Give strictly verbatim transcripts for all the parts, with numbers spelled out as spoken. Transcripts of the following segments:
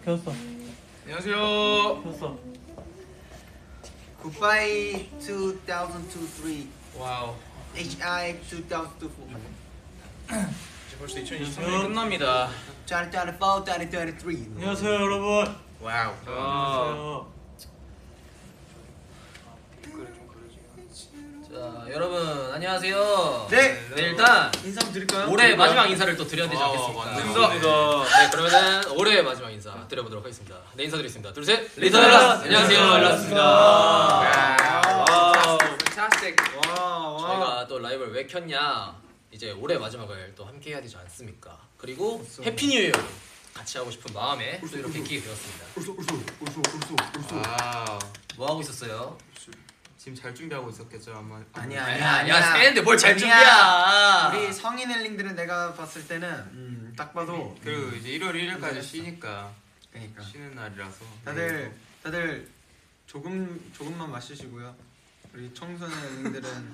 켰어. 안녕하세요. 켰어. Goodbye 이천이십삼. 와우. H I 이천이십사. 이제 벌써 이천이십삼 년이 끝납니다. 이천이십사, 이천이십삼. 안녕하세요 여러분. 와우. 안녕하세요. 자, 여러분 안녕하세요. 네. 네, 일단 인사 한번 드릴까요? 올해 마지막 인사를 또 드려야 되지 아, 않겠습니까? 맞습니다. 네, 그러면은 올해 마지막 인사 드려보도록 하겠습니다. 네, 인사드리겠습니다. 둘, 셋. 리터 리터 엘라스. 엘라스. 안녕하세요, 안녕하세요, 엘라스입니다. 와우. fantastic. 와, 저희가 또 라이브를 왜 켰냐? 이제 올해 마지막을 또 함께 해야 되지 않습니까? 그리고 해피 뉴 이어 같이 하고 싶은 마음에 또 이렇게 키게 되었습니다. 울쏘 울쏘 울쏘 울쏘 울쏘. 아, 뭐 하고 있었어요? 지금 잘 준비하고 있었겠죠 아마. 아니야 아니야, 아니야 아니야. 새해인데 뭘 잘 아니야. 준비야? 우리 성인 엘링들은 내가 봤을 때는 음, 딱 봐도 그리고 이제 일월 일일까지 잘했어. 쉬니까 그러니까 쉬는 날이라서. 다들 다들 조금 조금만 마시시고요. 우리 청소년 엘링들은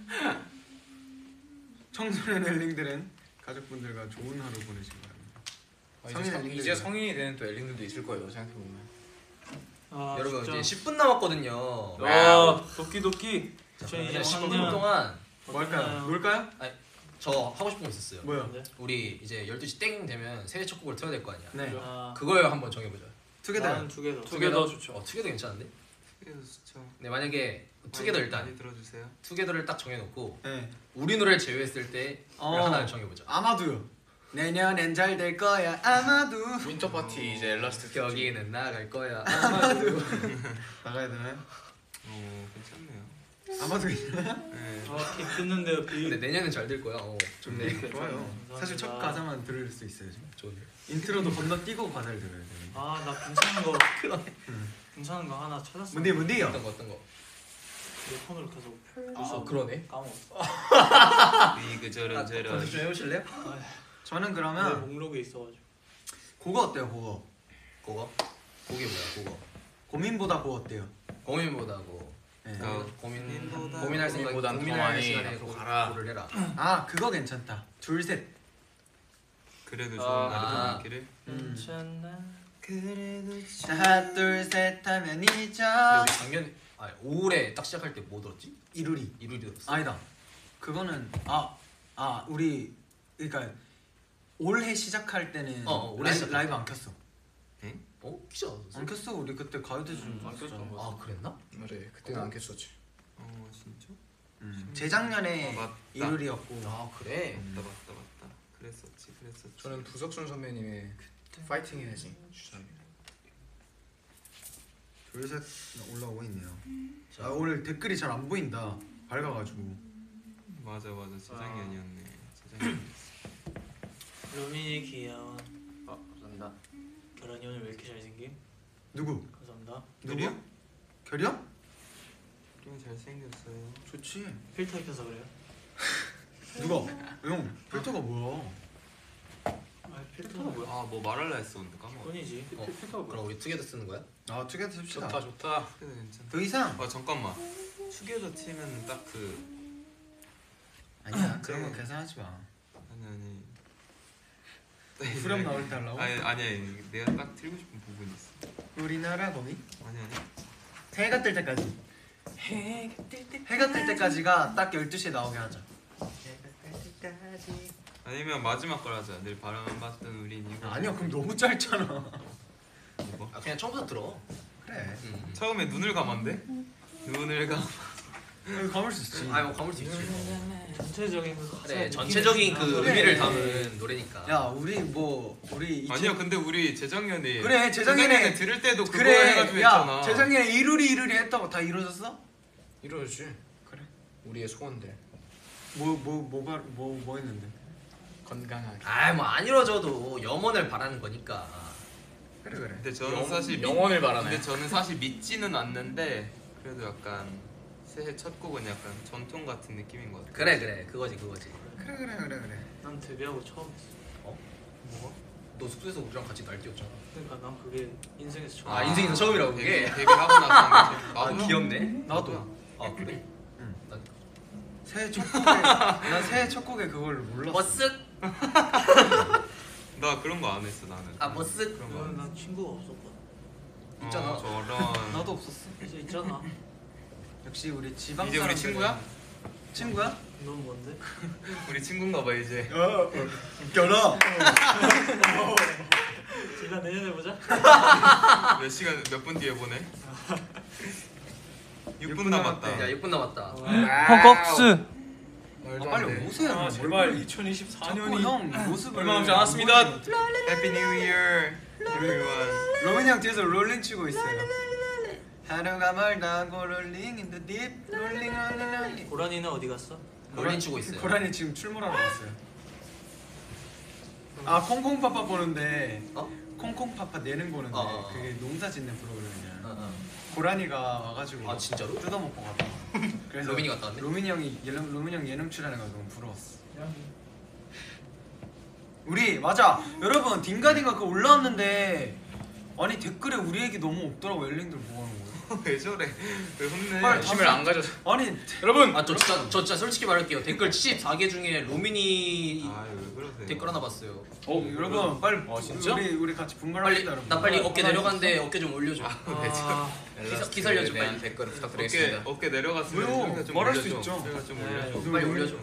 청소년 엘링들은 가족분들과 좋은 하루 보내시기 바랍니다. 아, 이제, 성인 성, 엘링들. 이제 성인이 되는 또 엘링들도 있을 거예요 생각해보면. 아, 여러분 진짜. 이제 십 분 남았거든요. 와 도끼도끼. 자, 저 그러면 이제 십 분 십 년 동안 뭐 할까요? 놀까요? 저 하고 싶은 거 있었어요. 뭐요? 우리 이제 열두 시 땡 되면 새해 첫 곡을 틀어야 될 거 아니야. 네. 아, 그걸 한번 정해보자. 투게더. 투게더. 투게더 좋죠. 어, 투게더 괜찮은데? 그래서 좋죠. 네, 만약에 투게더 많이- 일단 많이 들어주세요. 투게더를 딱 정해놓고 네. 우리 노래를 제외했을 때 어. 하나를 정해보자. 아마도요. 내년엔 잘 될 거야. 아마도. 윈터 파티 이제 엘라스트 여기는 나갈 거야. 아마도. 나가야 되나요? 어, 괜찮네요. 아마도 있나요? 네. 아, 비 듣는데요 비. 근데 내년엔 잘 될 거야. 어, 좋네. 네. 좋아요. 감사합니다. 사실 첫 가사만 들을 수 있어요 지금. 좋네. 인트로도 건너뛰고 가사를 들어야 돼요. 아, 나 괜찮은 거. 괜찮은 거 하나 찾았어. 뭔데 뭔데요? 어떤 거 어떤 거? 내 폰으로 계속. 아, 그러네. 까먹었어. 위그 저런 아, 저런. 컨셉 좀 해보실래요? 저는 내 그러면 목록에 있어가지고. 그거 어때요? 그거 그거? 그게 뭐야? 그거? 고민보다 그거 어때요? 고민보다 고 네. 어. 고민 고민보다 고민할 생각 고민보단 더 고민할 많이 시간에 갖고 고- 가라. 고를 해라. 아 그거 괜찮다. 둘 셋. 그래도 아. 좋은 날이 되기를. 음. 괜찮나? 그래도 하나 둘 셋 하면 근데 잊어. 우리 작년 아 올해 딱 시작할 때 뭐 들었지? 이루리. 이루리 들었어. 아니다. 그거는 아 아 우리 그러니까 올해 시작할 때는 어, 어, 올해 라이, 시작할 라이브 안 켰어. 어? 키지 않았어? 안 켰어. 우리 그때 가요대전 음, 안 했었잖아. 켰던 아 그랬나? 그래 그때는 안 켰었지. 어 진짜? 음. 재작년에 아, 맞다. 이루리였고. 아 그래? 맞다 맞다 맞다. 그랬었지 그랬었지. 저는 부석순 선배님의 파이팅 해야지 추천합니다. 둘 셋 올라오고 있네요. 자, 아, 오늘 댓글이 잘 안 보인다. 밝아가지고. 맞아 맞아 재작년이었네. 재작년. 루민이 귀여워. 아 감사합니다. 결혼이 오늘 왜 이렇게 잘생김? 누구? 감사합니다. 누구? 결이 형? 좀 잘생겼어요. 좋지. 필터 입혀서 그래요? 누가? 형 필터가 뭐야? 아, 필터가 뭐야? 아 뭐 말할라 했었는데 까먹었어. 폰이지. 어, 필터가 뭐야? 그럼 우리 투게더 쓰는 거야? 아 투게더 씁시다. 좋다 좋다. 그래도 괜찮다. 더 이상? 아 잠깐만. 투게더 치면 딱 그 아니야. 그런 거 네. 계산하지 마. 아니 아니. 후렴 나올 때 하려고? 아니 아니 아니 내가 딱 틀고 싶은 부분이 있어. 우리나라 거미? 아니 아니. 해가 뜰 때까지. 해가 뜰 때까지가 딱 열두 시에 나오게 하자. 아니면 마지막 걸 하자. 늘 바라만 봤던 우린 이거. 아니야 그럼 너무 짧잖아. 뭐? 아 그냥 처음부터 들어. 그래. 음. 처음에 눈을 감았는데? 눈을 감. 여기 감을 수 있지. 아뭐 감을 수 있지. 전체적인 그 가사 그래 느낌이 전체적인 그 있구나. 의미를 그래. 담은 노래니까. 야 우리 뭐 우리 아니야 근데 우리 재작년에 그래, 재작년에 들을 때도 그거 그래. 해가지고 야 했잖아. 재작년에 이루리 이루리 했다고 다 이루어졌어? 이루어지지. 그래. 우리의 소원들 뭐 뭐 뭐가 뭐 뭐 했는데? 건강하게. 아뭐 안 이루어져도 영원을 바라는 거니까. 그래 그래. 근데 저는 영- 사실 믿- 영혼을 바라네. 근데 저는 사실 믿지는 않는데 그래도 약간 새해 첫 곡은 약간 전통 같은 느낌인 것 같아. 그래 그래 그거지 그거지. 그래 그래 그래 그래. 난 데뷔하고 처음 했어. 어? 뭐가? 너 숙소에서 우리랑 같이 날뛰었잖아. 그러니까 난 그게 인생에서 처음. 아, 인생에서 처음이라고 데뷔, 그게? 데뷔하고 나서 아 나도 귀엽네. 나도. 아 그래? 응. 난 새해 첫 곡에 난 새해 첫 곡에 그걸 몰랐어. 버쓱. 나 그런 거 안 했어 나는. 아 머쓱. 그런 거. 어, 난 친구가 없었거든. 있잖아. 어, 저런. 나도 없었어. 이제 있잖아. 역시 우리 지방 이제 우리 사람들은- 친구야? 친구야? 넌 뭔데? 우리 친구인가 봐 이제. 어, 웃겨라. 제가 내년에 보자. 몇 시간 몇 분 뒤에 보내? 육 육 분 분 남았다. 남았대. 야 육 분 남았다. 허걱스. 아, 빨리 오세요. 아, 뭘 제발 자꾸 이천이십사 형 년이 모습을 얼마 남지 않았습니다. Happy New Year, everyone. 로빈 형 뒤에서 롤링 치고 있어요. 하루가 멀다고 롤링 in the deep 롤링 롤링 롤링. 고라니는 어디 갔어? 롤링 치고 있어요. 고라니 지금 출몰하러 갔어요. 아 콩콩파파 보는데 어? 콩콩파파 예능 보는데 어, 어, 어. 그게 농사 짓는 프로그램이야. 어, 어. 고라니가 와가지고 아 진짜로? 뜯어먹고 가봐. 그래서 로빈이 갔다 왔네? 로빈이 형이 예능 로빈 형 예능 출연해가지고 너무 부러웠어. 우리 맞아 여러분 딩가딩가 그거 올라왔는데 아니 댓글에 우리 얘기 너무 없더라고. 엘링들 뭐 하는 거야? 왜 저래? 왜 혼내? 빨리 관심을 안 가져. 아니 여러분. 아 저 진짜 저 진짜 솔직히 말할게요. 댓글 칠십사 개 중에 로민이 아왜 그러세요? 댓글 하나 봤어요. 어, 여러분 빨리 아, 진짜? 우리 우리 같이 빨리 분발합시다 여러분. 나 빨리 어깨 하나 내려간데 어깨 좀 올려줘. 아, 기사- 기살려줘, 빨리. 댓글 어깨 부탁드리겠습니다. 어깨 내려갔으면 왜요? 저희가 좀 말할 올려줘. 수 있죠. 저희가 좀 네. 올려줘. 빨리 올려줘.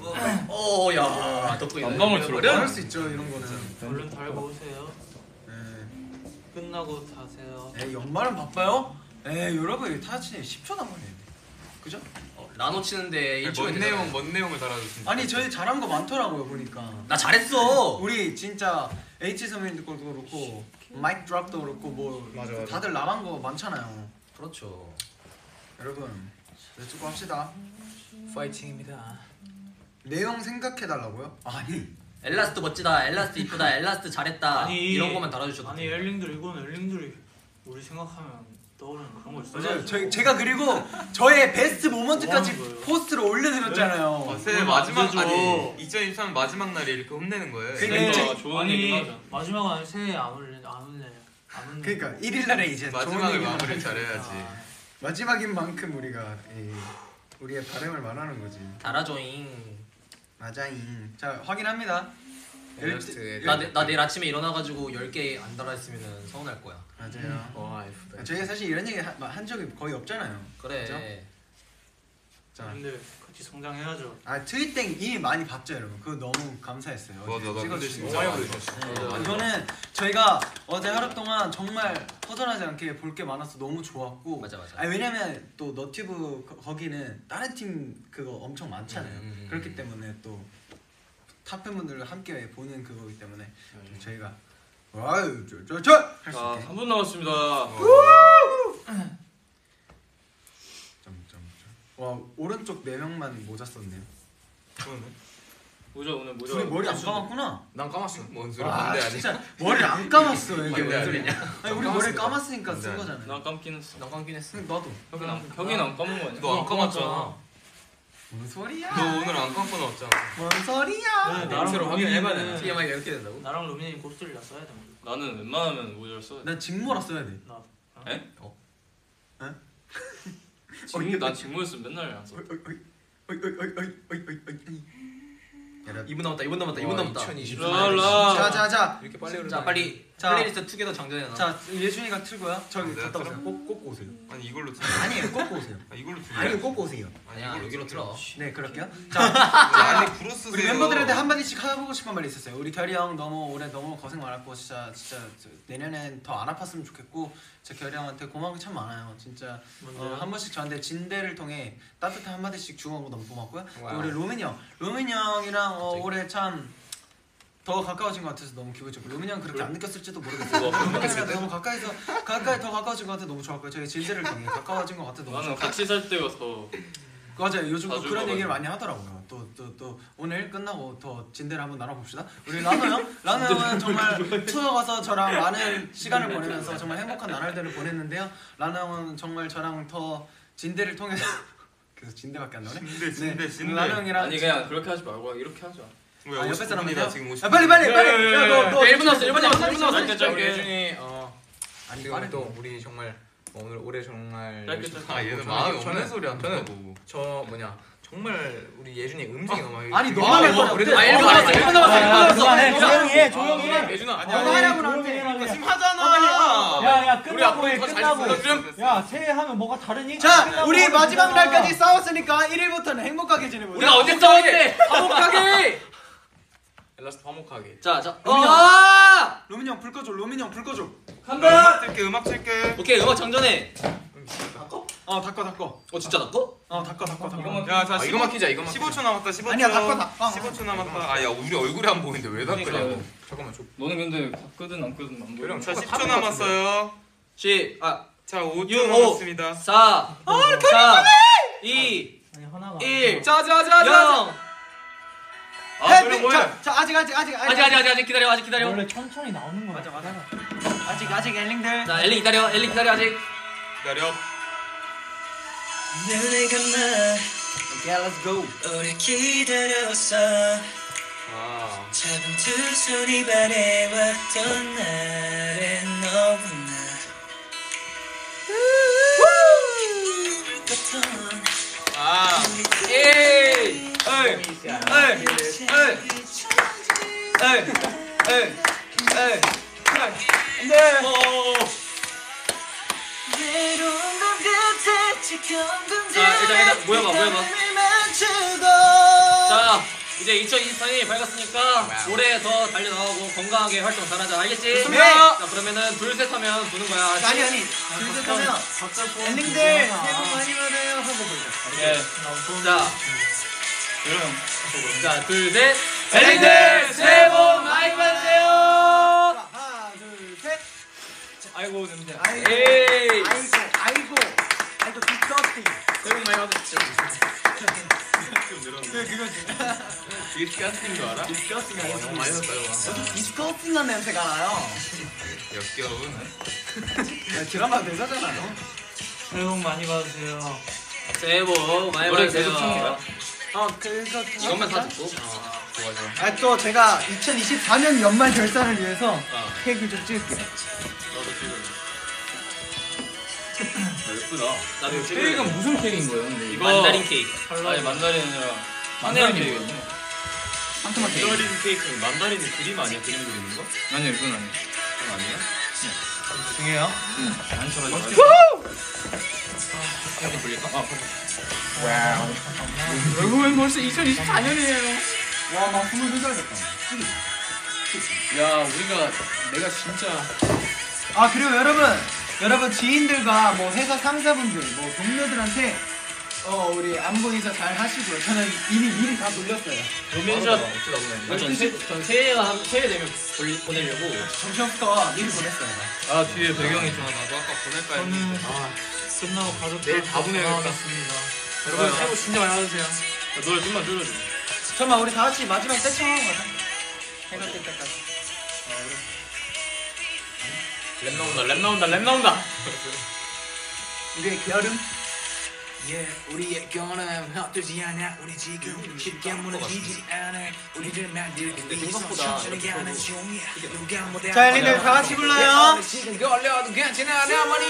어야 덕분에 남남을 들어. 말할 수 있죠 이런 거는. 얼른 달고 오세요. 네. 끝나고 타세요. 에이 연말은 바빠요? 에이 여러분 타치 십 초 남았네. 그죠? 어, 나노 치는데 일 초에 뭔 내용 뭔 내용을 달아주신지. 아니 저희 잘한 거 많더라고요 보니까. 나 잘했어. 우리 진짜 H 선배님들 것도 그렇고 마이크 드랍도 그렇고 뭐 맞아, 맞아. 다들 나간 거 많잖아요. 그렇죠. 여러분 여쭈고 합시다. 파이팅입니다. 내용 생각해 달라고요? 아니 엘라스트 멋지다. 엘라스트 이쁘다. 엘라스트 잘했다. 아니, 이런 것만 달아주셔도 아니 돼요. 엘링들 이건 엘링들이 우리 생각하면 떠오르는 그런 걸 써야죠. 맞아요. 저, 제가 그리고 저의 베스트 모먼트까지 뭐 하는 거예요? 포스트로 올려드렸잖아요. 어, 새해 그건 마지막 안 되죠. 아니 이천이십삼 마지막 날에 이렇게 혼내는 거예요. 그러니까 진짜 제- 좋은 아니 얘기긴 하죠. 마지막은 아니 새해 안 올래 안 올래 안 올래. 그러니까 일 일 날에 이제 좋은 마지막을 얘기만 마무리 하죠. 잘해야지. 아, 마지막인 만큼 우리가 이, 우리의 바람을 말하는 거지. 달아줘잉. 맞아잉. 자 확인합니다. 엘라스트. 나, 내- 나 내일 아침에 일어나가지고 열 개 안 달아있으면 서운할 거야. 맞아요. 와 예쁘다. 저희가 사실 이런 얘기 한, 한 적이 거의 없잖아요. 그래. 그죠? 자, 근데 같이 성장해야죠. 아 트윗땡 이미 많이 봤죠 여러분. 그거 너무 감사했어요. 맞아, 어제 나 근데 찍어주신 진짜 거. 많이 보셨어. 네, 맞아, 맞아. 이거는 저희가 어제 하루 동안 정말 허전하지 않게 볼 게 많아서 너무 좋았고. 맞아, 맞아. 아니, 왜냐면 또 너튜브 거- 거기는 다른 팀 그거 엄청 많잖아요. 음, 음, 음. 그렇기 때문에 또 탑팬분들과 함께 보는 그거기 때문에 좀 저희가 와우 저저저 할 수 아 있게. 삼 분 남았습니다. 점점점. 와 오른쪽 네 명만 모자 썼네요. 모자 오늘 모자. 둘이 머리 안 감았구나. 난 감았어. 뭔 소리 와 반대 아니야? 진짜 머리를 안 감았어 이게 반대 뭔 아니야? 소리냐? 아니 우리 머리 감았으니까 쓴 거잖아. 난 감긴 했어. 난 감긴 했어. 근데 나도. 형이 안 형이는 안 감은 거 아니야? 너 안 감았잖아. 뭔 소리야? 너 오늘 안 감고 나왔잖아. 뭔 소리야? 네, 냄새로 확인해봐야 되나? 티엠아이가 이렇게 된다고? 나랑 루미님 곱슬이 다 써야 돼. 우리. 나는 웬만하면 모자를 써야 돼. 난 직모라 써야 돼. 나 에? 어? 에? 직무 난 직무였으면 맨날 안 써. 어이 어이 어이 어이 어이 어이 어이 어이 어이. 여러분. 이 분 남았다. 이 분 남았다. 이 분 남았다. 랄라. 자자자. 이렇게 빨리 자 빨리 자. 플레이리스트 투게더 장전해놔. 자 예준이가 틀고요. 저기 내가 갔다 틀어? 오세요. 꼭 꼭 오세요. 아니 이걸로 들. 아니에요, 꼭 오세요. 아 이걸로 들. 아니요, 꼭 오세요. 아니야 여기로 틀어. 네, 그럴게요. 자, 아니 브로 쓰세요. 우리 멤버들한테 한 마디씩 하고 싶은 말이 있었어요. 우리 결이 형 너무 올해 너무 고생 많았고 진짜 진짜 저- 내년엔 더 안 아팠으면 좋겠고 제 결이 형한테 고마운 게 참 많아요. 진짜 어, 한 번씩 저한테 진대를 통해 따뜻한 한 마디씩 주고 너무 고맙고요. 또 와우. 우리 로민 형, 로민 형이랑 어, 갑자기. 올해 참 더 가까워진 것 같아서 너무 기분 좋고 로민 형 그렇게 안 느꼈을지도 모르겠어요. 누가 로민 느꼈을 형이랑 때? 너무 가까이서 가까이 더 가까워진 것 같아 너무 좋았고요. 저희 진대를 통해 가까워진 것 같아 너무 나는 좋았고. 같이 살 때가 더 맞아요. 요즘 또 자주 그런 봐가지고. 얘기를 많이 하더라고요. 또 또 또 오늘 끝나고 더 진대를 한번 나눠봅시다. 우리 라노 형, 라노 형은 정말 투어 가서 저랑 많은 시간을 보내면서 정말 행복한 나날들을 보냈는데요. 라노 형은 정말 저랑 더 진대를 통해서 그래서 진대밖에 안 나오네. 진대 진대 진대. 라노 형이랑 아니 그냥 그렇게 하지 말고 이렇게 하자. 아, 옆에 사람이다 지금 야, 빨리 빨리 빨리. 야, 너, 너 일 분 남았어. 일 분 남았어. 일 분 남았어. 짧게 짧게. 예준이 어 아니 그리고 빠르게. 또 우리 정말 어, 오늘 올해 정말 짧게 열심히 짧게. 아 얘는 저는- 마음이 저는- 없는 소리 안 저는 듣고. 저 뭐냐 정말 우리 예준이 음색이 너무 아니, 그게- 너무 아, 했어. 그래도 아, 일 분 남았어, 일 분 남았어, 일 분 남았어. 그만해. 조용히 해. 아, 조용히 해. 예준아 아니, 너가 아니, 하라고 조용히 해. 나한테. 지금 하잖아. 야야 우리 끝나고 해. 앞으로 더 끝나고. 잘 좀. 야 새해 하면 뭐가 다르니? 자, 끝나고 우리 하면 마지막 되잖아. 날까지 싸웠으니까 일 일부터는 행복하게 지내보자. 우리가 언제 싸웠는데? 화목하게. 엘라스트 화목하게. 자, 자. 로민이 형. 아! 로민 형 불 꺼줘. 로민 형 불 꺼줘. 음악 틀게 음악 틀게. 오케이, 음악 정전해. 어, 닦어 닦어. 어, 진짜 닦어? 어, 닦어 닦어 닦어. 야, 자, 아, 이거 막히자, 이거 막히자. 십오 초 남았다. 십오 초. 아니야, 닦어, 닦어. 십오 초 남았다. 아, 야, 우리 얼굴이 안 보이는데 왜 닦으냐고. 잠깐만 줘. 너는 근데 끄든 안 끄든 안 보여. 자, 십 초 남았어요. 십, 아, 자, 오 초 육, 남았습니다. 사, 삼, 이, 아니 하나가. 일, 자자자자. 영. 아, 해피. 그래 뭐야? 자, 자, 아직 아직 아직 아직, 아직, 아직, 아직 기다려, 아직 기다려. 원래 천천히 나오는 거야. 맞아, 맞아. 아직 아직 엘링들. 자, 엘리 기다려, 엘리 기다려, 아직. 기다려. 눈을 감아 오케이, let's go. 오래 기다렸어 아. 작은 두 손이 바래왔던 날에 너구나 같던 아. 에이, 에이, 에이, 에이, 에이, 에이, 에이. 네. 외로운 밤 끝에 지켜본 자, 일단, 일단 모여봐, 모여봐. 맞추고 자, 이제 이천이십사 년이 밝았으니까 올해 더 달려나가고 건강하게 활동 잘하자, 알겠지? 좋습니다. 자, 그러면은 둘 셋 하면 부는 거야. 알았지? 아니 아니. 둘셋 하면 엘링들 새해 복 많이 받아요 하고 보자. 예. 자, 자, 둘 셋. 엘리들 새해 복 많이 받으세요. 하나, 둘, 셋. 아이고 냄새. 아이고. 에이. 아이고, 아이고. 아이고, 디스커스팅. 새해 복 많이 받으세요. 그 그거지. 디스커스팅 거 알아? 디스커스팅 너무 아니야? 많이 넣었어요. 디스커스팅한 냄새가 나요. 역겨운. 야, 드라마 대사잖아요. 새해 복 많이 받으세요. 새해 복 많이 노래 받으세요. 계속 춥니다. 어, 그래서 이것만 다 듣고. 좋아 좋아. 아, 또 제가 이천이십사 년 연말 결산을 위해서 어. 케이크를 좀 찍을게요. 나도 지금. 예쁘다. 나도 지금. 케이크는 무슨 케이크인 거예요? 근데 이거 만다린 케이크. 아니 만다린 아니라 만다린 만다린 케이크였네. 상큼한 케이크. 만다린 케이크는 만다린 그림 아니야? 그림 그리는 거? 아니요 그건 아니에요. 그건 아니야? 중요해요. 안 쳐가지고. 이렇게 돌릴까? 아 와우. 여러분 벌써 이천이십사 년이에요. 와, 나 스물두 살 됐다. 야 우리가 내가 진짜 아, 그리고 여러분, 여러분 지인들과 뭐 회사 상사분들, 뭐 동료들한테 어 우리 안부 인사 잘 하시고요. 저는 이미 미리 다 돌렸어요. 로민샷. 어쩌다 보네. 전, 새, 전 새해가 한- 새해 되면 돌리, 보내려고. 정신없어 미리 보냈어요. 아 뒤에 배경이 좀 나도 아까 보낼까 했는데. 저는 끝나고 가족 내일 다 보내야겠다. 여러분 새해 복 진짜 많이 받으세요. 야, 노래 좀만 줄여줘. 잠깐만, 우리 다 같이 마지막 떼창하고 가자. 해가 뜰 때까지. 랩 나온다, 랩 나온다, 랩 나온다. 우리의 게으름. Yeah, 우리의 경험 헛되지 않아 우리 지금 쉽게 무너지지 않아 우리를 만들기 위해서 천천히 가는 중이야 누가 뭐래 자, 엘리들 다 같이 불러요. 지금 걸려도 괜찮아, 나만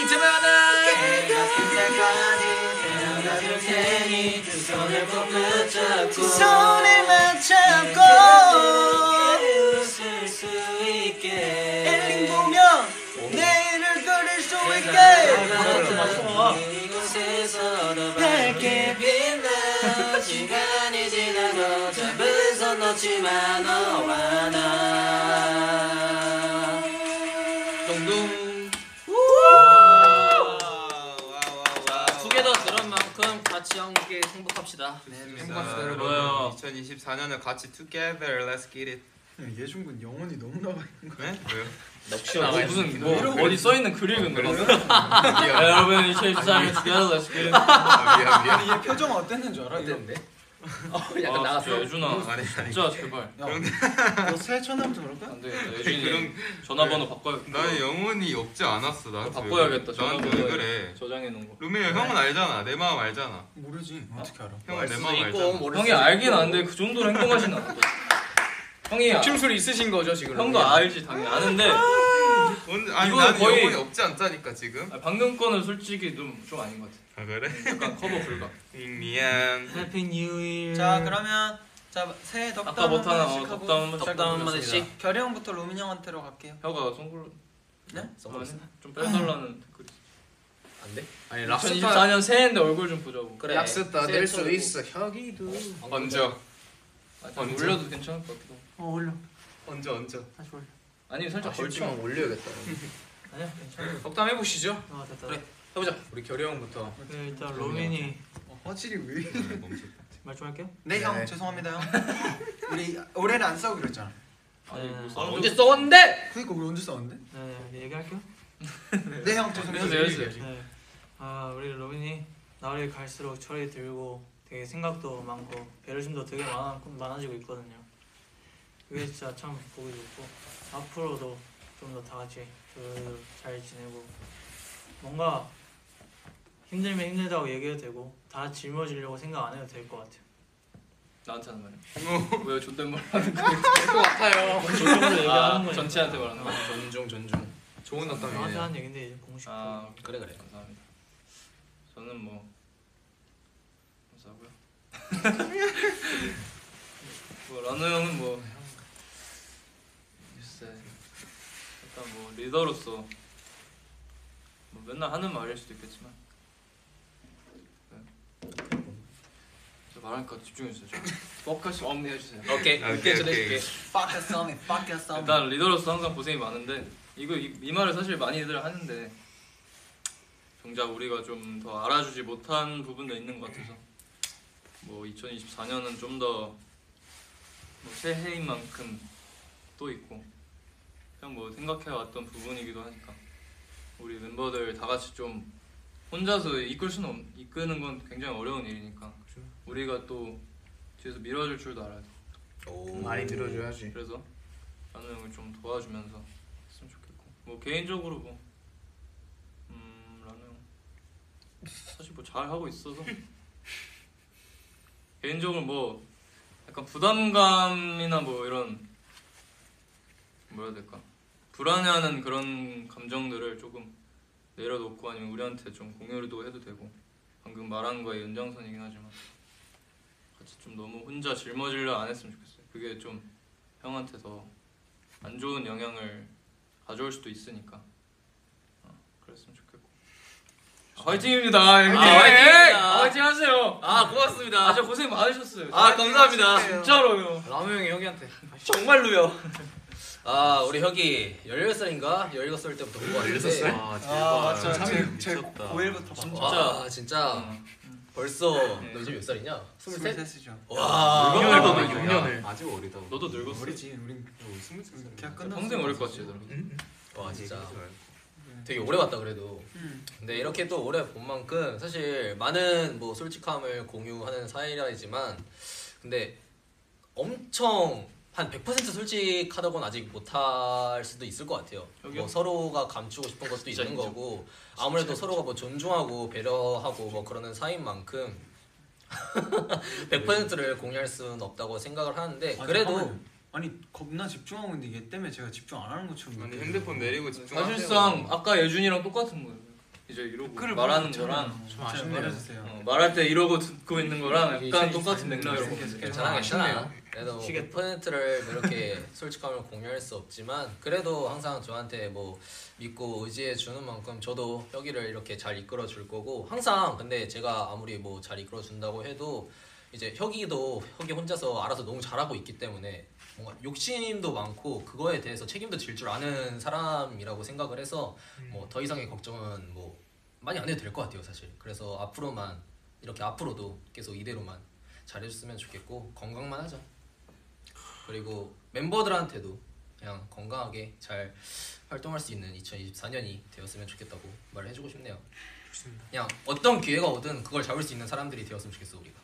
있으면은. 두 손을 붙잡고 두 손을 맞잡고 웃을 수 있게 엘링 보며 내일을 그릴 수 있게 이곳에서 더 밝게 밝게 빛나 시간이 지나도 잡은 손 놓지 마 너와 나 둥둥. 자, 투게더 들은 만큼 같이 함께 행복합시다. 행복합시다 여러분. 이천이십사 년을 같이 together. Let's get it. 예준군 영혼이 너무 나가 있는 거야. 네? 왜요? 뭐 무슨 뭐 어디 써 있는 글 읽은 거? 야, 여러분 이천이십사 년 together let's get it. 아, 미안 미안. 얘 표정 어땠는 줄 알아? 어땠는데? 어, 약간 아, 나갔어. 진짜 예준아 아니 아니. 진짜 제발 너 새해 첫날부터 그럴 거야? 안 되겠다. 예준이 그런- 전화번호 바꿔야겠다. 나는 영혼이 없지 않았어. 나한테 바꿔야겠다. 왜, 나한테 왜 전화번호 그래? 저장해 놓은 거. 루미 형 형은 알잖아. 내 마음 알잖아. 모르지. 어떻게 알아? 형은 알 내 수도 마음 있고 알잖아. 모를 형이 수도 알긴 있고. 아는데 그 정도로 행동하진 않아. 형이 욕심술이 있으신 거죠 지금? 형도 알지 당연히 아는데 오늘 아니 이거는 나는 거의- 영혼이 없지 않다니까 지금. 아, 방금 거는 솔직히 좀, 좀 아닌 것 같아. 아 그래? 약간 커버 불가. 미안. 해피 뉴 이어. 자 그러면 자 새해 덕담 아까 뭐 하나 한마디씩 어, 하고 덕담 한 번씩 덕담 한 해주세요. 마디씩. 결이 형부터 로민 형한테로 갈게요. 혀가 송글로. 네? 선글라스 좀 빼달라는 댓글이. 안 돼? 아니 락스타 이천이십사 년 새해인데 얼굴 좀 보자고. 그래. 락스타 새해 될 수 처음이고. 있어 혁이도. 얹어. 아, 좀 언제? 올려도 괜찮을 것 같기도. 하고. 어 올려. 얹어 얹어. 다시 올려. 아니 살짝 걸쳐. 걸치면 올려야겠다. 아니야 괜찮아. 덕담 해보시죠. 어 됐다. 그래. 해보자. 우리 결이 형부터. 네, 일단 로민이 어, 화질이 왜? 말 좀 할게요. 네 형 네. 죄송합니다 형. 우리 올해는 안 싸우기로 했잖아. 아니 뭐 네. 싸움 언제 써왔는데? 그니까 우리 언제 싸웠는데? 네, 네 얘기할게요. 네 형 죄송해요. 해주세요, 해주세요. 네. 아 우리 로빈이 나이를 갈수록 철이 들고 되게 생각도 많고 배려심도 되게 많아, 많아지고 있거든요. 그게 진짜 참 보기 좋고 앞으로도 좀 더 다 같이 잘 지내고 뭔가 힘들면 힘들다고 얘기해도 되고 다 짊어지려고 생각 안 해도 될 것 같아요. 나한테 하는 말이야. 왜 존댓말 하는 거야? 될것 같아요. 저쪽으로 얘기하는 아 거니까. 전체한테 말하는 거야. 존중 존중. 좋은 나한테 덕담이네요. 하는 얘긴데 이제 공식. 아 그래 그래. 감사합니다. 저는 뭐 감사하고요. 뭐 라노 형은 뭐 글쎄 일단 뭐 리더로서 뭐 맨날 하는 말일 수도 있겠지만 네. 저 말하니까 집중해 주세요. 포커스 엄 해주세요. 오케이. 오케이, 오케이. 오케이. 해줄게. Fuck us on it, fuck us on it. 일단 리더로서 항상 고생이 많은데 이거 이, 이 말을 사실 많이들 하는데 정작 우리가 좀 더 알아주지 못한 부분도 있는 것 같아서 뭐 이천이십사 년은 좀 더 뭐 새해인 만큼 또 있고 그냥 뭐 생각해왔던 부분이기도 하니까 우리 멤버들 다 같이 좀 혼자서 이끌 수는 없, 이끄는 건 굉장히 어려운 일이니까 우리가 또 뒤에서 밀어줄 줄도 알아야 돼. 오. 많이 들어줘야지. 그래서 라노 형을 좀 도와주면서 했으면 좋겠고 뭐 개인적으로 뭐 음, 라노 형 사실 뭐 잘 하고 있어서 개인적으로 뭐 약간 부담감이나 뭐 이런 뭐라 해야 될까 불안해하는 그런 감정들을 조금 내려놓고 아니면 우리한테 좀 공유도 해도 되고 방금 말한 거의 연장선이긴 하지만 같이 좀 너무 혼자 짊어지려 안 했으면 좋겠어요. 그게 좀 형한테 더 안 좋은 영향을 가져올 수도 있으니까 어, 그랬으면 좋겠고 아, 화이팅입니다. 형님. 아, 화이팅입니다. 아, 화이팅 하세요. 아 고맙습니다. 아, 진짜 고생 많으셨어요. 아 감사합니다. 진짜로요. 라노 형이 혁이한테. 정말로요. 아 우리 혁이 열여덟 살인가? 열일곱 살 때부터 공부하는데 아 아 맞죠. 참 제 미쳤다. 고일부터 진짜. 와 진짜 어. 벌써 너 이제 몇 살이냐? 스물셋? 스물셋이죠. 와 육 년을 더 와. 육 년을. 아직 어리다고. 너도 늙었어. 어리지 우린 스무 살. 대학 끝났어. 평생 어릴 것 같지 얘들아. 와 진짜 되게 오래 봤다 그래도. 음. 근데 이렇게 또 오래 본 만큼 사실 많은 뭐 솔직함을 공유하는 사이라지만 근데 엄청 한 백 퍼센트 솔직하다고는 아직 못할 수도 있을 것 같아요. 여기요? 뭐 서로가 감추고 싶은 것도 진짜 있는 인정. 거고 아무래도 서로가 뭐 존중하고 배려하고 뭐 그러는 사이인 만큼 백 퍼센트를 공유할 수는 없다고 생각을 하는데 아, 그래도 잠깐만요. 아니 겁나 집중하고 있는데 얘 때문에 제가 집중 안 하는 것처럼 아니 느껴져요. 핸드폰 내리고 집중하세요. 사실상 아까 예준이랑 똑같은 거예요. 이제 이러고 댓글을 말하는 보고 거랑 있잖아요. 좀 아쉽네요. 내려주세요. 어, 말할 때 이러고 듣고 있는 거랑 약간 이천이십사 똑같은 년 맥락이라고. 계속 괜찮아 아쉽네요. 괜찮아. 그래도 뭐 백 퍼센트를 이렇게 솔직함을 공유할 수 없지만 그래도 항상 저한테 뭐 믿고 의지해 주는 만큼 저도 혁이를 이렇게 잘 이끌어 줄 거고 항상 근데 제가 아무리 뭐 잘 이끌어 준다고 해도 이제 혁이도 혁이 혼자서 알아서 너무 잘하고 있기 때문에 뭔가 욕심도 많고 그거에 대해서 책임도 질 줄 아는 사람이라고 생각을 해서 뭐 더 이상의 걱정은 뭐 많이 안 해도 될 것 같아요 사실. 그래서 앞으로만 이렇게 앞으로도 계속 이대로만 잘해줬으면 좋겠고 건강만 하자. 그리고 멤버들한테도 그냥 건강하게 잘 활동할 수 있는 이천이십사 년이 되었으면 좋겠다고 말을 해주고 싶네요. 좋습니다. 그냥 어떤 기회가 오든 그걸 잡을 수 있는 사람들이 되었으면 좋겠어 우리가.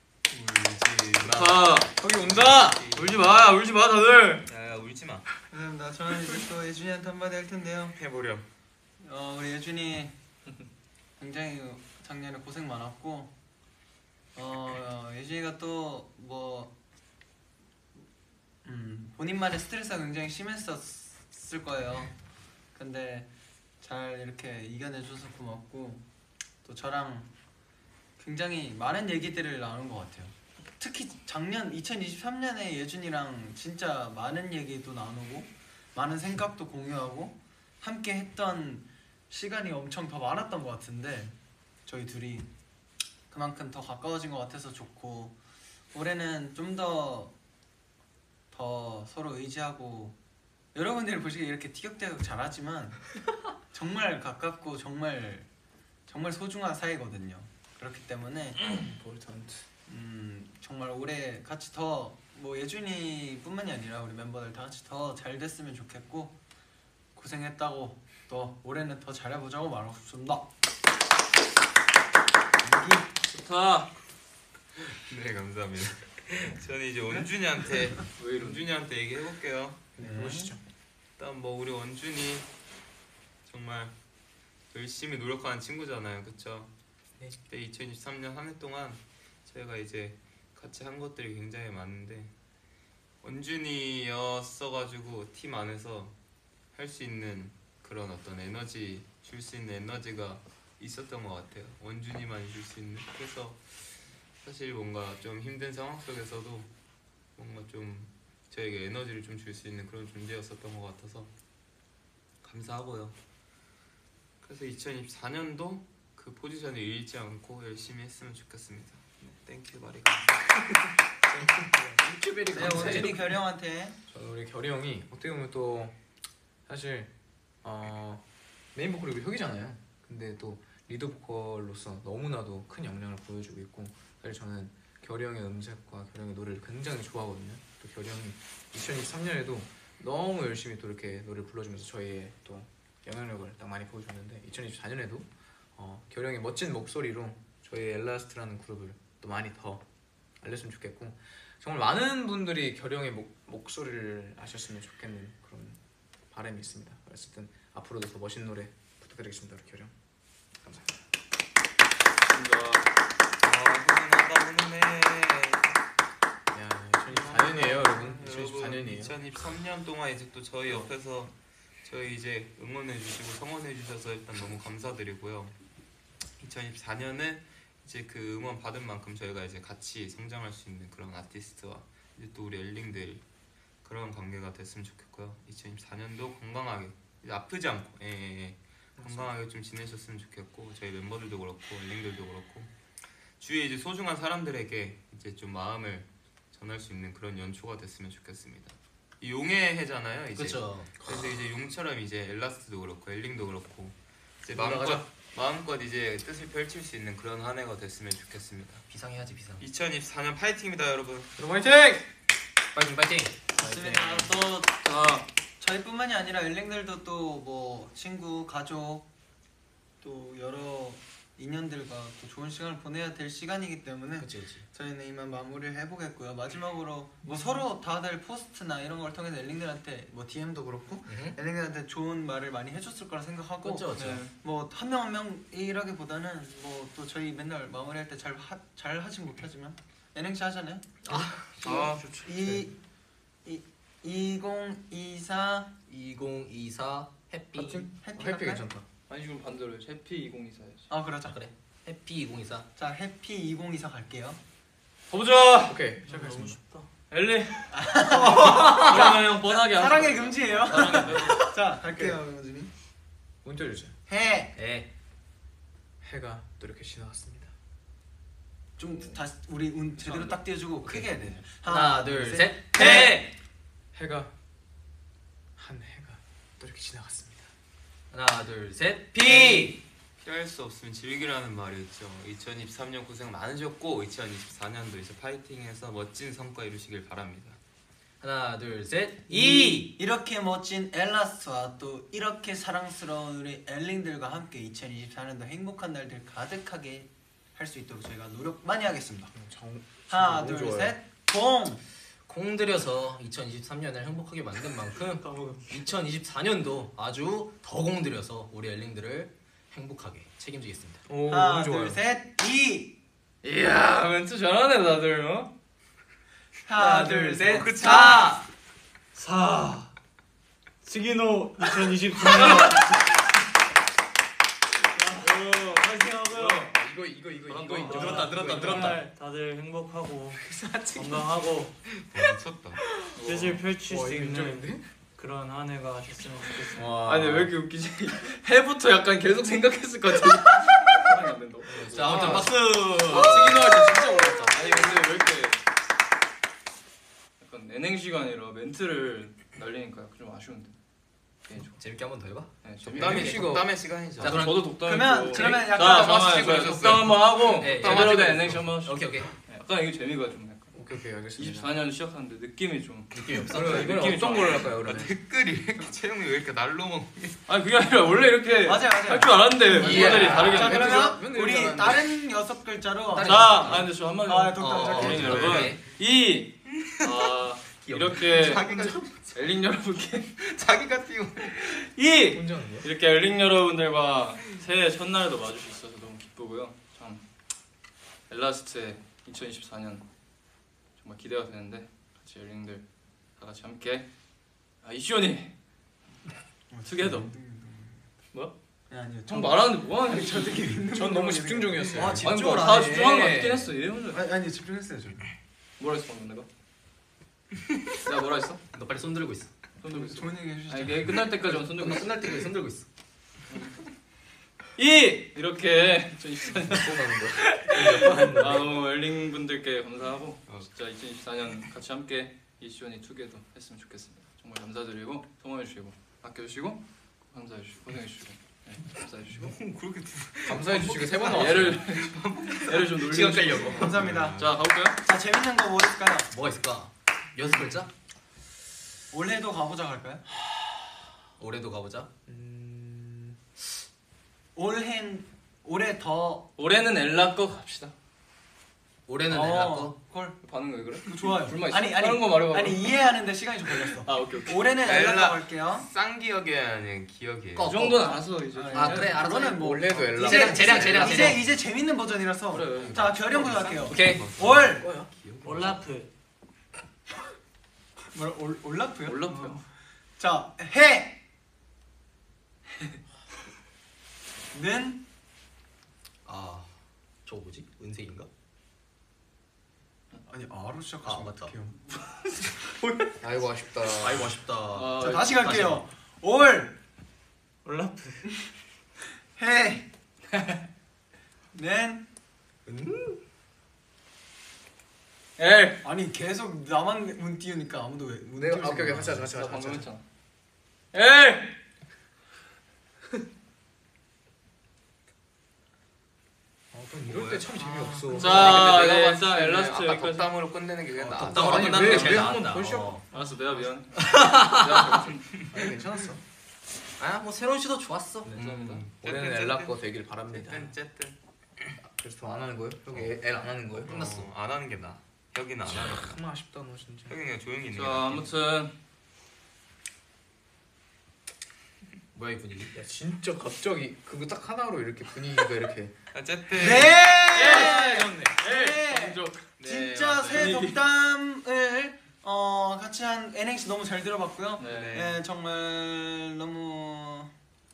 아, 거기 온다. 울지 마, 울지 마 다들. 야 울지 마. 감사합니다. 저는 이제 또 예준이한테 한마디 할 텐데요. 해보렴. 어 우리 예준이 굉장히 작년에 고생 많았고 어 예준이가 또 뭐 음, 본인만의 스트레스가 굉장히 심했었을 거예요. 근데 잘 이렇게 이겨내줘서 고맙고 또 저랑 굉장히 많은 얘기들을 나눈 것 같아요. 특히 작년 이천이십삼 년에 예준이랑 진짜 많은 얘기도 나누고 많은 생각도 공유하고 함께 했던 시간이 엄청 더 많았던 것 같은데 저희 둘이 그만큼 더 가까워진 것 같아서 좋고 올해는 좀 더 더 서로 의지하고 여러분들이 보시기에 이렇게 티격태격 잘하지만 정말 가깝고 정말 정말 소중한 사이거든요. 그렇기 때문에 음, 정말 올해 같이 더 뭐 예준이뿐만이 아니라 우리 멤버들 다 같이 더 잘 됐으면 좋겠고 고생했다고 또 올해는 더 잘해보자고 말하고 싶습니다. 좋다. 네 감사합니다. 저는 이제 원준이한테 원준이한테 얘기해볼게요. 네. 보시죠. 일단 뭐 우리 원준이 정말 열심히 노력하는 친구잖아요, 그쵸? 네. 그때 이천이십삼 년 한 해 동안 저희가 이제 같이 한 것들이 굉장히 많은데 원준이였어가지고 팀 안에서 할 수 있는 그런 어떤 에너지 줄 수 있는 에너지가 있었던 것 같아요. 원준이만 줄 수 있는. 그래서 사실 뭔가 좀 힘든 상황 속에서도 뭔가 좀 저에게 에너지를 좀 줄 수 있는 그런 존재였었던 것 같아서 감사하고요. 그래서 이천이십사 년도 그 포지션을 잃지 않고 열심히 했으면 좋겠습니다. 땡큐 바리. 네, 원준이 결영한테 저는 우리 결이 형이 어떻게 보면 또 사실 어, 메인 보컬이고 혁이잖아요. 근데 또 리더 보컬로서 너무나도 큰 역량을 보여주고 있고 사실 저는 결이 형의 음색과 결이 형의 노래를 굉장히 좋아하거든요. 또 결이 형이 이천이십삼 년에도 너무 열심히 또 이렇게 노래를 불러주면서 저희의 또 영향력을 딱 많이 보여줬는데 이천이십사 년에도 어, 결이 형의 멋진 목소리로 저희 엘라스트라는 그룹을 또 많이 더 알렸으면 좋겠고 정말 많은 분들이 결이 형의 목, 목소리를 아셨으면 좋겠는 그런 바람이 있습니다. 어쨌든 앞으로도 더 멋진 노래 부탁드리겠습니다. 우리 결이 형 감사합니다. 아 훈훈하다 훈훈해. 야, 이천이십사 년이에요 여러분. 이천이십사 년이에요. 이천이십삼 년 동안 이제 또 저희 옆에서 저희 이제 응원해 주시고 성원해 주셔서 일단 너무 감사드리고요. 이천이십사 년은 이제 그 응원 받은 만큼 저희가 이제 같이 성장할 수 있는 그런 아티스트와 이제 또 우리 엘링들 그런 관계가 됐으면 좋겠고요. 이천이십사 년도 건강하게 이제 아프지 않고 예, 예, 예. 건강하게 좀 지내셨으면 좋겠고 저희 멤버들도 그렇고 엘링들도 그렇고 주위에 이제 소중한 사람들에게 이제 좀 마음을 전할 수 있는 그런 연초가 됐으면 좋겠습니다. 이 용의 해잖아요 이제. 그렇죠. 그래서 이제 용처럼 이제 엘라스트도 그렇고 엘링도 그렇고 이제 마음껏 마음껏 이제 뜻을 펼칠 수 있는 그런 한 해가 됐으면 좋겠습니다. 비상해야지 비상. 이천이십사 년 파이팅입니다 여러분. 여러분 화이팅! 파이팅 파이팅. 좋습니다. 또 자, 저희뿐만이 아니라 엘링들도 또 뭐 친구, 가족 또 여러 인연들과 또 좋은 시간을 보내야 될 시간이기 때문에 그렇지 그렇지. 저희는 이만 마무리를 해보겠고요. 마지막으로 뭐 서로 다들 포스트나 이런 걸 통해서 엘링들한테 뭐 디엠도 그렇고 음. 엘링들한테 좋은 말을 많이 해줬을 거라 생각하고 그렇죠 그렇죠. 뭐 한 명 한 명이라기보다는 뭐 또 저희 맨날 마무리할 때 잘 잘 하진 못하지만 엔행시 하잖아요. 아 좋죠. 이 이 이천이십사 이천이십사 해피. 해피 해피 할까요? 괜찮다. 아니 지금 반대로 해야지. 해피 이천이십사야지. 아 그러자. 아, 그래. 해피 이천이십사. 자 해피 이천이십사 갈게요. 가보자. 오케이 시작하겠습니다. 쉽다. 엘리. 그러면 형 뻔하게 하자. 사랑의 금지예요. 사랑의 금지. 자 갈게요 영준이. 운 띄워주세요. 해. 에. 해가 또 이렇게 지나갔습니다. 좀 다시 우리 운 제대로 딱 띄워주고 크게 해야 돼. 하나 둘 셋. 해. 해. 해가 한 해가 또 이렇게 지나갔습니다. 하나 둘 셋. 피. 피할 수 없으면 즐기라는 말이 있죠. 이천이십삼 년 고생 많으셨고 이천이십사 년도 이제 파이팅해서 멋진 성과 이루시길 바랍니다. 하나 둘 셋. 이. 이렇게 멋진 엘라스와 또 이렇게 사랑스러운 우리 엘링들과 함께 이천이십사 년도 행복한 날들 가득하게 할 수 있도록 저희가 노력 많이 하겠습니다. 정, 하나 너무 둘 좋아요. 셋. 공. 공 들여서 이천이십삼 년을 행복하게 만든 만큼 이천이십사 년도 아주 더 공들여서 우리 엘링들을 행복하게 책임지겠습니다. 오, 하나 너무 좋아요. 둘 셋. 이. 이야 멘트 잘하네 다들. 어? 하나 둘 셋. 그쵸? 사. 사. 스기노 이천이십사 년 이거 이거 이거 이거 이거 늘었다, 늘었다, 정말 다들 행복하고 건강하고 미쳤다. 뜻을 펼칠 와, 수 이거 있는 인정인데? 그런 한 해가 됐으면 좋겠습니다. 와. 아니 왜 이렇게 웃기지? 해부터 약간 계속 생각했을 것 같아. 사랑이 안 된다. 자 아무튼 박수. 스기노 할때 진짜 어렵다. 아니 근데 왜 이렇게 약간 예능 시간이라 멘트를 날리니까 약간 좀 아쉬운데. 네, 좀. 재밌게 한 번 더 해봐. 네, 덕담의 재밌게 덕담의 시간이죠. 자, 그럼 저도 덕담. 그러면 그러면 자, 약간 잠깐만 마시고 그 오셨어요. 덕담 한번 하고 네, 제대로 된 마시고 예능 시 한번. 오케이 오케이. 약간 이게 재미가 좀 약간. 오케이 오케이 알겠습니다. 이십사 년 시작하는데 느낌이 좀. 느낌이 없어. 그럼 이번에 느낌이 어떤 좀 걸로 할까요 아, 그러면? 댓글이 이렇게 채용이 왜 이렇게 날로 먹니? 아니 그게 아니라 원래 이렇게 맞아요, 맞아요. 할 줄 알았는데 멤버들이 다르게 자 멘트를 그러면 맨날 우리 이러는데. 다른 여섯 글자로 다른 자, 아 근데 저 한마디. 아, 독담 어, 짧게 어, 해주세요. 여러분, 오케이. 이 아, 이렇게 자기가 엘링 여러분께 자기가 띄우. 이 혼자 하는 거야? 이렇게 엘링 여러분들과 새해 첫날도 맞을 수 있어서 너무 기쁘고요. 참 엘라스트의 이천이십사 년 정말 기대가 되는데 같이 엘링들 다 같이 함께 아 이시온이 투게더 뭐? 네, 아니요. 형 말하는데 뭐하는 저 되게 있는 전 너무 집중 중이었어요. 와, 아니 집중을 뭐 안 다 해. 집중하는 거 같긴 했어 얘 혼자 아니, 아니 집중했어요 저. 뭐라 했어 방금 내가? 내가 뭐라 했어? 너 빨리 손 들고 있어. 손 들고 있어 좋은 얘기 해주시죠. 아니 이게 끝날 때까지만 손 들고 끝날 있어 끝날 때까지 손 들고 있어. 이 이렇게 이천이십사 년 아 너무 엘링 분들께 감사하고 진짜 이천이십사 년 같이 함께 이시온이 투게더 했으면 좋겠습니다. 정말 감사드리고 성원해 주시고 아껴주시고 감사해 주시고 고생해 주시고 네, 감사해 주시고 그렇게 감사해 주시고 세 번 나왔어요. 얘를 얘를 좀 놀리고 시간 싶어요. 끌려고. 감사합니다. 자 가볼까요? 자 재밌는 거 뭐 있을까요? 뭐가 있을까? 여섯 글자? 올해도 가보자 갈까요? 올해도 가보자. 음... 올해 올해 더 올해는 엘라 거 갑시다. 올해는 어, 엘라 거. 콜 반응 왜 그래? 좋아요. 불만 있어? 아니 아니 다른 거 말해봐. 아니 이해하는데 시간이 좀 걸렸어. 아 오케이 오케이. 올해는 엘라. 엘라 갈게요. 쌍기억이 아닌 기억이에요. 꺼. 이 정도는 알아서 이제. 아, 아 그래 알아서. 그거는 뭐 원래도 엘라. 이제- 재량, 재량, 재량, 이제 재량. 이제 재밌는 버전이라서. 그래. 자 결연부터 갈게요. 오케이. 올 뭐야? 올라프 뭐라 올 올라프요? 올라프요. 어. 자 해. 는 아 저거 뭐지? 은색인가? 아니 아로 시작하시면 아, 맞다. 어떡해요. 아이고 아쉽다. 아이고 아쉽다. 아, 자 다시 갈게요. 올 올라프 해. 는 엘. 아니 계속 나만 운 띄우니까 아무도 왜 운 내가 띄우지 아, 오케이 오케이 마. 같이 하자 같이 나 하자. 방금 같이 하자. 했잖아. 엘. 아, 그럼 이럴 때 참 재미없어. 자, 근데 네, 내가 일단 봤을 때 엘라스트 아까 여기까지. 덕담으로 끝내는 게 그냥 나. 덕담으로 아니, 끝나는 왜- 게 제일 왜 한번 나았다. 더 쉬어? 어. 알았어, 내가 미안. 아니 괜찮았어. 아 뭐 새로운 시도 좋았어. 감사합니다. 올해는 엘라 거 되길 바랍니다. 쨌든 쨌든. 그래서 더 안 하는 거예요? 여기 L 안 하는 거예요? 끝났어. 어, 안 하는 게 나. 여기는 안 하는 거. 참 아쉽다 너 진짜. 여기 그냥 조용히 있는 게 자, 나. 아무튼 뭐야 이 분위기? 야 진짜 갑자기 그거 딱 하나로 이렇게 분위기가 이렇게. 어쨌든. 네. 엘. 네. 만족. 진짜 맞아요. 새 덕담을 어 같이 한 엔엑스 너무 잘 들어봤고요. 네. 네, 정말 너무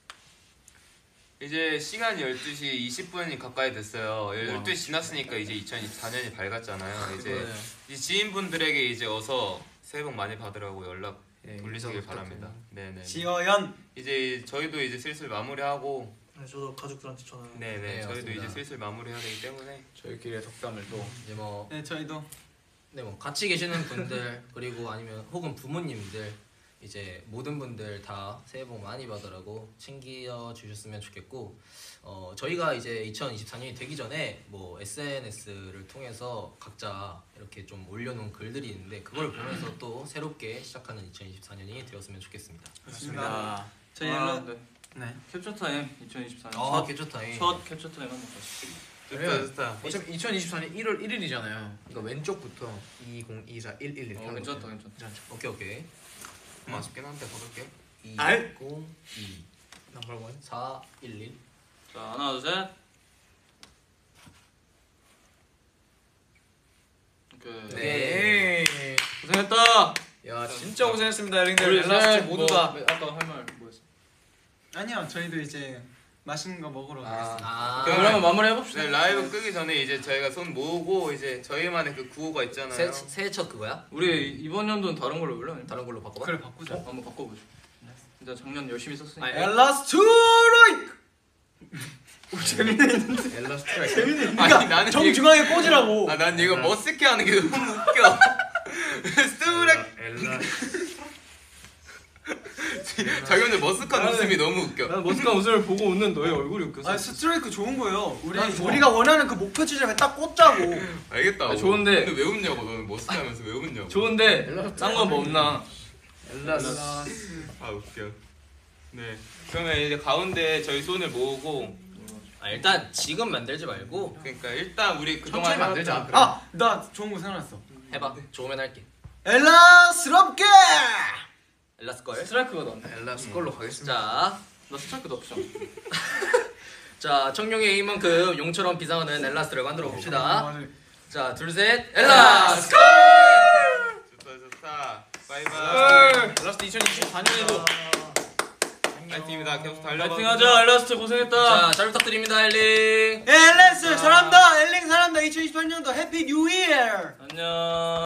이제 시간이 열두 시 이십 분이 가까이 됐어요. 열두 시 지났으니까 이제 이천이십사 년이 밝았잖아요. 이제 그거예요. 이 지인분들에게 이제 어서 새해 복 많이 받으라고 연락 예, 돌리시길 인사 바랍니다. 부탁드려요. 네네. 지어연 이제 저희도 이제 슬슬 마무리하고 네, 저도 가족들한테 전화 네네 네, 저희도 맞습니다. 이제 슬슬 마무리해야 되기 때문에 저희끼리의 덕담을 또 이제 뭐 네 저희도 네, 뭐 같이 계시는 분들 그리고 아니면 혹은 부모님들 이제 모든 분들 다 새해 복 많이 받으라고 챙겨 주셨으면 좋겠고 어 저희가 이제 이천이십사 년이 되기 전에 뭐 에스엔에스를 통해서 각자 이렇게 좀 올려놓은 글들이 있는데 그걸 보면서 또 새롭게 시작하는 이천이십사 년이 되었으면 좋겠습니다. 맞습니다. 저희 아, 연락 네. 네. 캡처 타임 이천이십사 년. 아, 첫, 개좋다잉. 첫 캡처 타임 한번 가시죠. 좋다 좋다. 어차피 이천이십사 년 일월 일일이잖아요. 그러니까 왼쪽부터 이천이십사 일 일 이렇게 어, 하는 괜찮다, 거예요. 괜찮다. 오케이 오케이. 좀 아쉽긴 한데 가볼게. 이천이 넘버원. 사일일 자, 하나, 둘, 셋. 오케이. 네. 네. 고생했다. 야 아 진짜 고생했습니다 여러분들. 우리 엘라스트 네, 모두 뭐, 다. 아까 할 말 뭐였어? 아니요, 저희도 이제 맛있는 거 먹으러 가겠습니다. 아, 그러면 마무리 해봅시다. 네, 라이브 끄기 전에 이제 저희가 손 모으고 이제 저희만의 그 구호가 있잖아요. 새, 새해 첫 그거야? 우리 이번 연도는 다른 걸로 볼래? 다른 걸로 바꿔봐. 그래 바꾸자. 어? 한번 바꿔보자. 진짜 작년 열심히 썼으니까. 아니, 엘라스트 라이크. 엘라스트가 아니 나는 이거- 정중하게 꽂으라고. 아, 난 이거 머쓱해 하는 게 너무 웃겨. 스트렉 엘라. 자기 혼자 머쓱한 웃음이 너무 웃겨. 난 머쓱한 웃음을 보고 웃는 너의 얼굴이 웃겨서. 아 스트라이크 좋은 거예요. 우리 난 좋아. 우리가 원하는 그 목표 지점에 딱 꽂자고. 알겠다. 아, 좋은데. 근데 왜 웃냐고 너는 머쓱하면서 왜 웃냐고. 좋은데 딴 건 뭐 없나? 엘라스. 아 웃겨. 네. 그러면 이제 가운데 저희 손을 모으고 아, 일단 지금 만들지 말고 그러니까 일단 우리 그동안 천천히 만들자. 해왔던- 아 나 좋은 거 생각났어. 해봐. 좋으면 할게. 엘라스럽게. 엘라스 걸. 스트라이크가 낫네. 엘라스 걸로 가겠습니다. 자, 나 스트라이크도 없어. 자 청룡의 이만큼 용처럼 비상하는 엘라스를 만들어 어, 봅시다. 맞아요. 자, 둘, 셋, 엘라스! 좋다 좋다. 바이바이. 엘라스트 이천이십사 년에도 파이팅입니다. 계속 달려봐. 파이팅하자. 엘라스트 고생했다. 자, 잘 부탁드립니다, 엘리. 엘라스 사랑한다. 엘링 사랑한다. 이천이십팔 년도 해피 뉴 이어. 안녕.